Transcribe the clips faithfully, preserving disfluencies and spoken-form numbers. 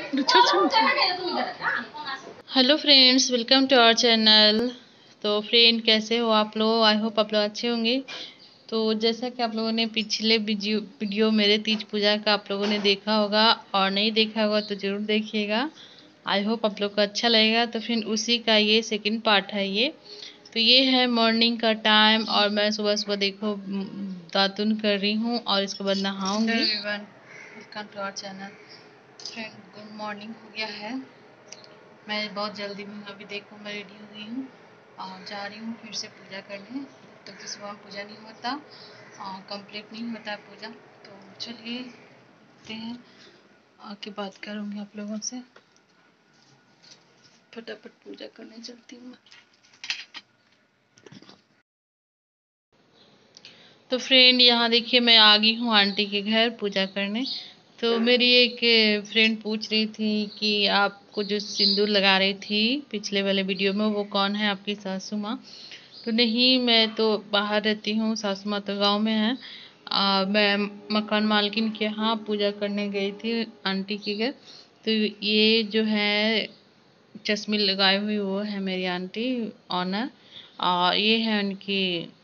Hello friends, welcome to our channel. तो friend, कैसे हो आप लोग? आई होप आप लोग अच्छे होंगे। तो जैसा कि आप लोगों ने पिछले वीडियो वीडियो मेरे तीज पूजा का आप लोगों ने देखा होगा, और नहीं देखा होगा तो ज़रूर देखिएगा। आई होप आप लोग को अच्छा लगेगा। तो फिर उसी का ये सेकंड पार्ट है ये। तो ये है मॉर्निंग का टाइम, और मैं सुबह सुबह देखो दातुन कर रही हूँ और इसके बाद नहाऊंगी। Welcome to our channel. Friend, good morning हो गया है। मैं बहुत जल्दी में अभी देखो मैं रेडी हो गई हूँ और जा रही हूँ फिर से पूजा करने। तो कि सुबह पूजा नहीं होता, कंप्लीट नहीं होता है पूजा। तो चलिए देखते हैं, आके बात करूँगी आप लोगों से। फटाफट पूजा करने चलती हूँ मैं। तो फ्रेंड, यहाँ देखिए मैं आ गई हूँ आंटी के घर पूजा करने। तो मेरी एक फ्रेंड पूछ रही थी कि आपको जो सिंदूर लगा रही थी पिछले वाले वीडियो में, वो कौन है? आपकी सासू माँ? तो नहीं, मैं तो बाहर रहती हूँ, सासू माँ तो गाँव में है। आ, मैं मकान मालकिन के यहाँ पूजा करने गई थी आंटी के घर। तो ये जो है चश्मे लगाए हुई वो है मेरी आंटी ऑनर, और ये है उनकी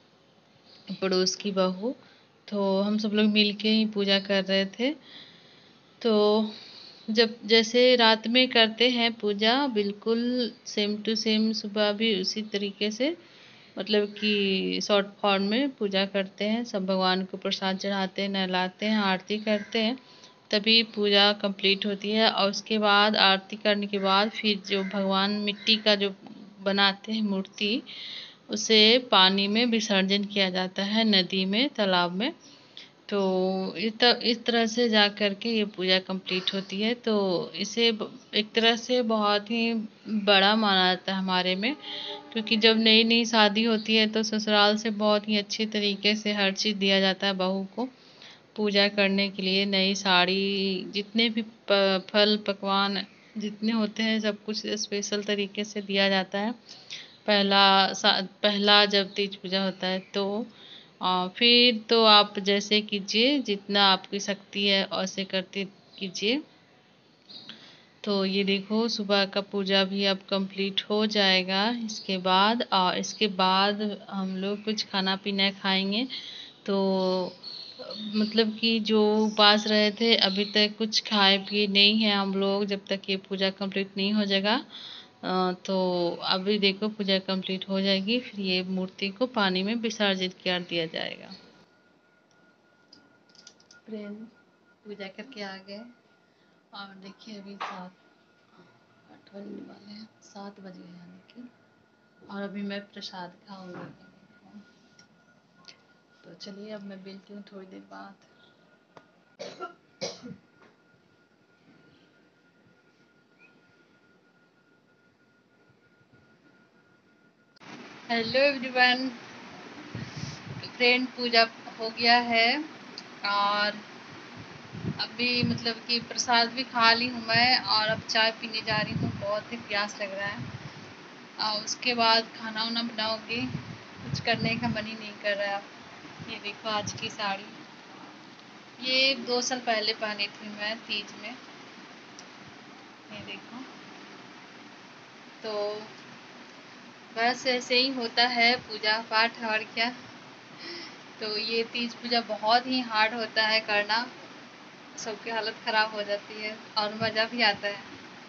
पड़ोस की बहू। तो हम सब लोग मिलके ही पूजा कर रहे थे। तो जब जैसे रात में करते हैं पूजा, बिल्कुल सेम टू सेम सुबह भी उसी तरीके से, मतलब कि शॉर्ट फॉर्म में पूजा करते हैं। सब भगवान को प्रसाद चढ़ाते हैं, नहलाते हैं, आरती करते हैं, तभी पूजा कंप्लीट होती है। और उसके बाद आरती करने के बाद फिर जो भगवान मिट्टी का जो बनाते हैं मूर्ति, उसे पानी में विसर्जन किया जाता है, नदी में, तालाब में। तो इस तरह से जा कर के ये पूजा कंप्लीट होती है। तो इसे एक तरह से बहुत ही बड़ा माना जाता है हमारे में, क्योंकि जब नई नई शादी होती है तो ससुराल से बहुत ही अच्छे तरीके से हर चीज़ दिया जाता है बहू को पूजा करने के लिए। नई साड़ी, जितने भी फल पकवान जितने होते हैं, सब कुछ स्पेशल तरीके से दिया जाता है। पहला पहला जब तीज पूजा होता है तो आ, फिर तो आप जैसे कीजिए, जितना आपकी शक्ति है वैसे करते कीजिए। तो ये देखो सुबह का पूजा भी अब कंप्लीट हो जाएगा। इसके बाद और इसके बाद हम लोग कुछ खाना पीना खाएंगे। तो मतलब कि जो उपास रहे थे अभी तक कुछ खाए पिए नहीं है हम लोग, जब तक ये पूजा कंप्लीट नहीं हो जाएगा। अ, तो अभी देखो पूजा कंप्लीट हो जाएगी, फिर ये मूर्ति को पानी में विसर्जित कर दिया जाएगा। फ्रेंड, पूजा करके आ गए और देखिए अभी सात आठ बजने वाले हैं, सात बज गए यानी कि। और अभी मैं प्रसाद खाऊंगी। तो चलिए अब मैं मिलती हूँ थोड़ी देर बाद। Hello everyone. फ्रेंड, पूजा हो गया है और अभी मतलब कि प्रसाद भी खा ली हूँ मैं, और अब चाय पीने जा रही हूँ। बहुत ही प्यास लग रहा है। और उसके बाद खाना वाना बनाओगे, कुछ करने का मन ही नहीं कर रहा है। ये देखो आज की साड़ी, ये दो साल पहले पहनी थी मैं तीज में। ये देखो। तो बस ऐसे ही होता है पूजा पाठ, और क्या। तो ये तीज पूजा बहुत ही हार्ड होता है करना, सबकी हालत ख़राब हो जाती है और मज़ा भी आता है।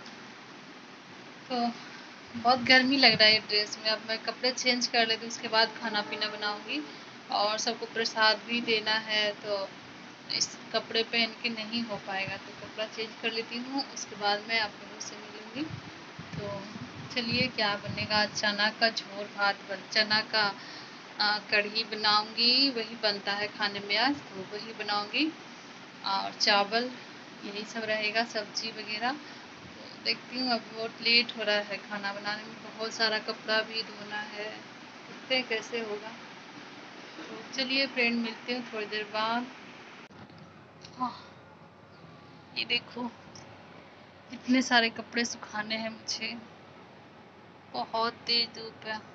तो बहुत गर्मी लग रहा है ड्रेस में। अब मैं कपड़े चेंज कर लेती हूँ, उसके बाद खाना पीना बनाऊंगी और सबको प्रसाद भी देना है। तो इस कपड़े पहन के नहीं हो पाएगा, तो कपड़ा चेंज कर लेती हूँ, उसके बाद मैं आप लोगों से मिलूँगी। तो चलिए, क्या बनेगा? चना का झोल भात बन, चना का आ, कढ़ी बनाऊंगी, वही बनता है खाने में आज, तो वही बनाऊंगी। और चावल, यही सब रहेगा, सब्जी वगैरह। तो देखती हूँ, अब बहुत लेट हो रहा है खाना बनाने में, बहुत सारा कपड़ा भी धोना है, देखते हैं कैसे होगा। तो चलिए फ्रेंड, मिलते हैं थोड़ी देर बाद। हाँ, ये देखो इतने सारे कपड़े सुखाने हैं मुझे, बहुत तेज धूप है।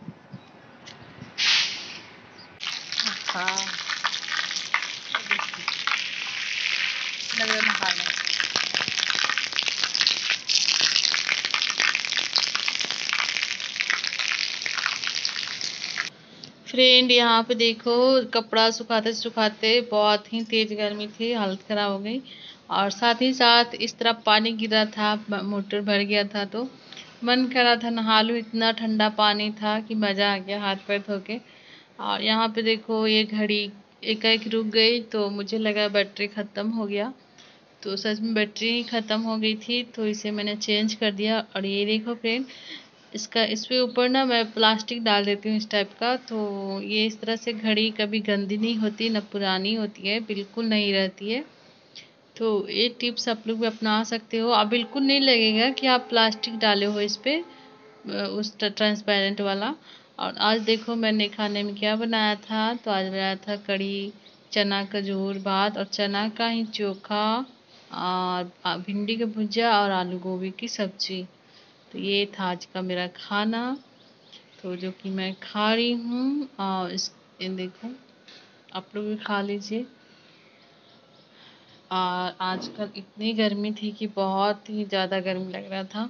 हाँ, फ्रेंड यहाँ पे देखो, कपड़ा सुखाते सुखाते बहुत ही तेज गर्मी थी, हालत खराब हो गई। और साथ ही साथ इस तरह पानी गिरा था, मोटर भर गया था, तो मन कर रहा था नहा लूं। इतना ठंडा पानी था कि मज़ा आ गया हाथ पैर धो के। और यहाँ पे देखो ये घड़ी एकाएक रुक गई, तो मुझे लगा बैटरी ख़त्म हो गया। तो सच में बैटरी ख़त्म हो गई थी, तो इसे मैंने चेंज कर दिया। और ये देखो फ्रेंड, इसका इसके ऊपर ना मैं प्लास्टिक डाल देती हूँ इस टाइप का, तो ये इस तरह से घड़ी कभी गंदी नहीं होती, ना पुरानी होती है, बिल्कुल नहीं रहती है। तो ये टिप्स आप लोग भी अपना सकते हो। आप बिल्कुल नहीं लगेगा कि आप प्लास्टिक डाले हो इस पे, उस ट्रांसपेरेंट वाला। और आज देखो मैंने खाने में क्या बनाया था, तो आज बनाया था कढ़ी, चना का झोर, भात और चना का ही चोखा, और भिंडी का भुजिया और आलू गोभी की सब्जी। तो ये था आज का मेरा खाना, तो जो कि मैं खा रही हूँ। और इस ये देखो, आप लोग भी खा लीजिए। और आजकल इतनी गर्मी थी कि बहुत ही ज़्यादा गर्मी लग रहा था।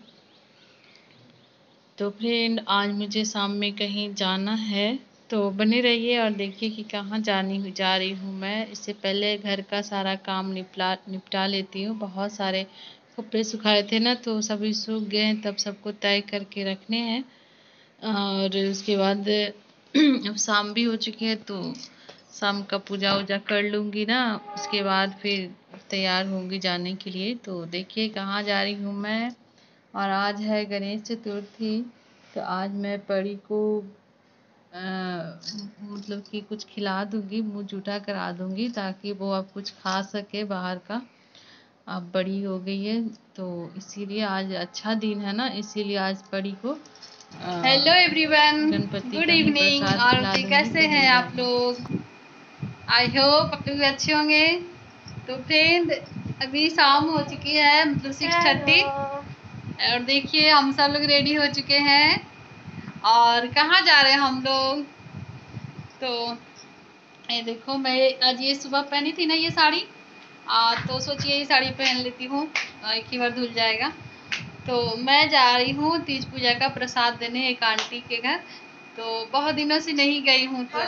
तो फ्रेंड आज मुझे शाम में कहीं जाना है, तो बने रहिए और देखिए कि कहाँ जानी जा रही हूँ मैं। इससे पहले घर का सारा काम निपटा निपटा लेती हूँ। बहुत सारे कपड़े सुखाए थे ना, तो सभी सूख गए हैं, तब सबको तय करके रखने हैं। और उसके बाद अब शाम भी हो चुकी है, तो शाम का पूजा वूजा कर लूँगी ना, उसके बाद फिर तैयार होंगी जाने के लिए। तो देखिए कहाँ जा रही हूँ मैं। और आज है गणेश चतुर्थी, तो आज मैं परी को आ, मतलब कि कुछ खिला दूँगी, मुँह जूठा करा दूँगी, ताकि वो अब कुछ खा सके बाहर का। अब बड़ी हो गई है, तो इसीलिए आज अच्छा दिन है ना, इसीलिए आज परी को हेलो एवरीवन, गणपति गुड का ही इवनिंग। प्रसाद और खिला जी दूँगी, कैसे तो हो हैं आप जाएगा। लोग? आई होप आप लोग अच्छे होंगे। तो फ्रेंड अभी शाम हो चुकी है, मतलब सिक्स थर्टी। और देखिए हम सब लोग रेडी हो चुके हैं। और कहाँ जा रहे हैं हम लोग? तो ये देखो, मैं आज ये सुबह पहनी थी ना ये साड़ी, आ, तो सोचिए ये साड़ी पहन लेती हूँ, एक ही बार धुल जाएगा। तो मैं जा रही हूँ तीज पूजा का प्रसाद देने एक आंटी के घर। तो बहुत दिनों से नहीं गई हूँ, तो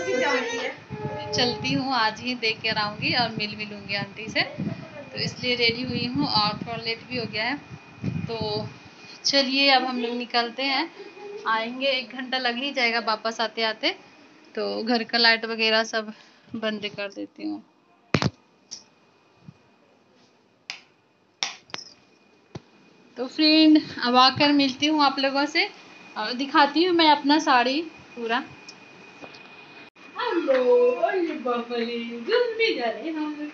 चलती हूँ, आज ही देख कर आऊँगी और मिल मिलूँगी आंटी से। तो इसलिए रेडी हुई हूँ और थोड़ा लेट भी हो गया है। तो चलिए अब हम लोग निकलते हैं, आएंगे, एक घंटा लग ही जाएगा वापस आते आते। तो घर का लाइट वगैरह सब बंद कर देती हूँ। तो फ्रेंड अब आकर मिलती हूँ आप लोगों से और दिखाती हूँ मैं अपना साड़ी पूरा। जल्दी जा रहे हम लोग।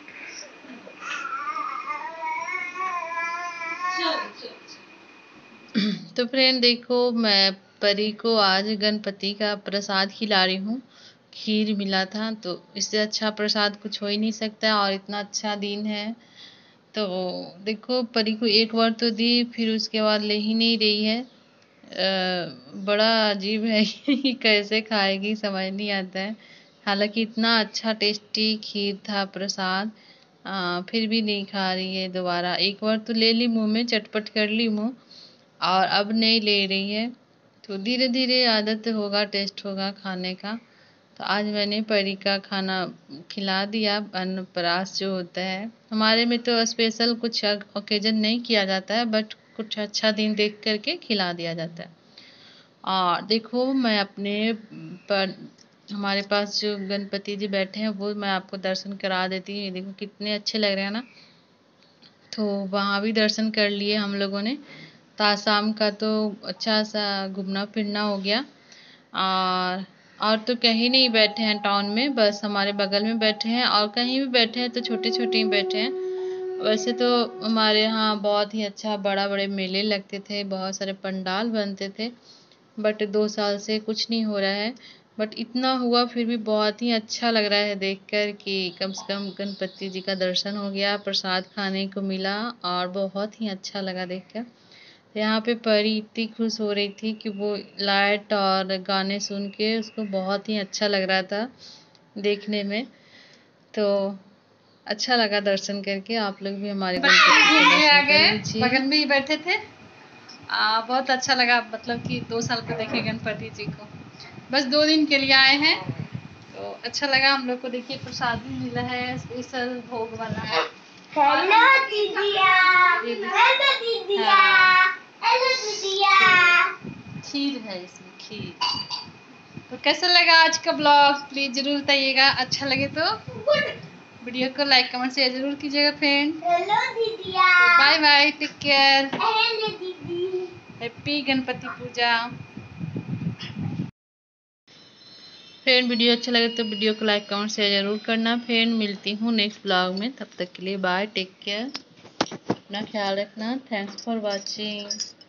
तो फ्रेंड देखो, मैं परी को आज गणपति का प्रसाद खिला रही हूँ। खीर मिला था, तो इससे अच्छा प्रसाद कुछ हो ही नहीं सकता, और इतना अच्छा दिन है। तो देखो परी को एक बार तो दी, फिर उसके बाद ले ही नहीं रही है। अ, बड़ा अजीब है कि कैसे खाएगी, समझ नहीं आता है। हालांकि इतना अच्छा टेस्टी खीर था, प्रसाद, आ, फिर भी नहीं खा रही है दोबारा। एक बार तो ले ली मुंह में, चटपट कर ली मुंह, और अब नहीं ले रही है। तो धीरे धीरे आदत होगा, टेस्ट होगा खाने का। तो आज मैंने परी का खाना खिला दिया। अन्नप्राश जो होता है हमारे में, तो स्पेशल कुछ ओकेजन नहीं किया जाता है, बट कुछ अच्छा दिन देख करके खिला दिया जाता है। और देखो मैं अपने पर हमारे पास जो गणपति जी बैठे हैं, वो मैं आपको दर्शन करा देती हूँ। ये देखो कितने अच्छे लग रहे हैं ना। तो वहाँ भी दर्शन कर लिए हम लोगों ने। तो आज शाम का तो अच्छा सा घूमना फिरना हो गया। और और तो कहीं नहीं बैठे हैं टाउन में, बस हमारे बगल में बैठे हैं, और कहीं भी बैठे हैं तो छोटे छोटे ही बैठे हैं। वैसे तो हमारे यहाँ बहुत ही अच्छा बड़ा बड़े मेले लगते थे, बहुत सारे पंडाल बनते थे, बट दो साल से कुछ नहीं हो रहा है। बट इतना हुआ फिर भी बहुत ही अच्छा लग रहा है देखकर कि कम से कम गणपति जी का दर्शन हो गया, प्रसाद खाने को मिला, और बहुत ही अच्छा लगा देखकर। यहाँ पे परी इतनी खुश हो रही थी कि वो लाइट और गाने सुन के उसको बहुत ही अच्छा लग रहा था देखने में। तो अच्छा लगा दर्शन करके। आप लोग भी हमारे गणपति का घूम के आ दर्शन कर गए, लीजिए। बगल में ही बैठे थे। आ, बहुत अच्छा लगा, मतलब कि दो साल पे देखे गणपति जी को। बस दो दिन के लिए आए हैं, तो अच्छा लगा हम लोग को। देखिए प्रसाद भी मिला है, स्पेशल भोग वाला। हेलो दीदिया, हेलो दीदिया, हेलो दीदिया। खीर है इसमें, खीर। तो कैसा लगा आज का ब्लॉग, प्लीज जरूर बताइएगा। अच्छा लगे तो वीडियो को लाइक कमेंट शेयर जरूर कीजिएगा फ्रेंड। हेलो दीदिया, bye bye, take care, hello दीदी, happy Ganpati Puja. Friend video अच्छा लगे तो वीडियो को लाइक कमेंट शेयर जरूर करना। फ्रेंड मिलती हूँ नेक्स्ट ब्लॉग में, तब तक के लिए बाय, टेक केयर, अपना ख्याल रखना। Thanks for watching.